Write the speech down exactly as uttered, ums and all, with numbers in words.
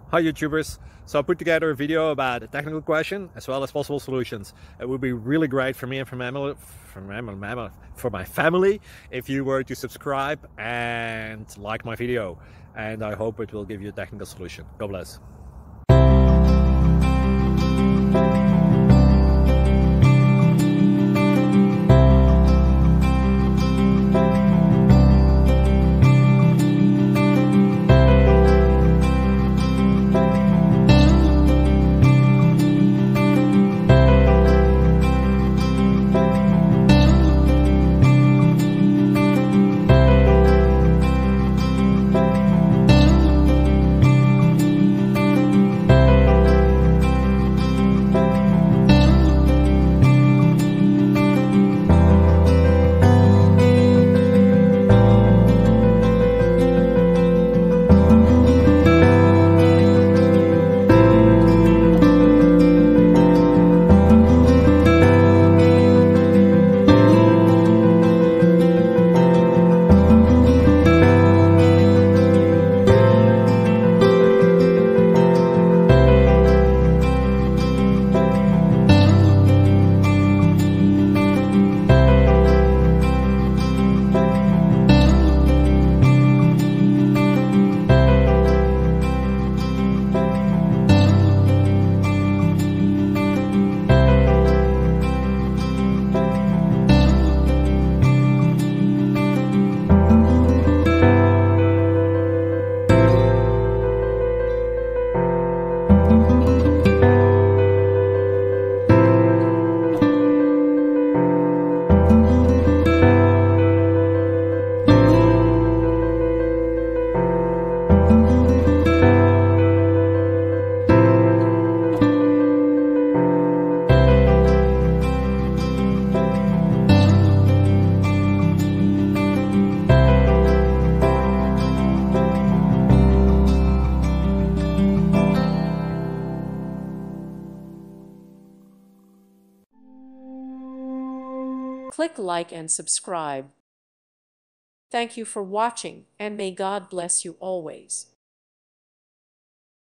Hi YouTubers! So I put together a video about a technical question as well as possible solutions. It would be really great for me and for my family, for my, for my family if you were to subscribe and like my video. And I hope it will give you a technical solution. God bless. Click like and subscribe. Thank you for watching, and may God bless you always.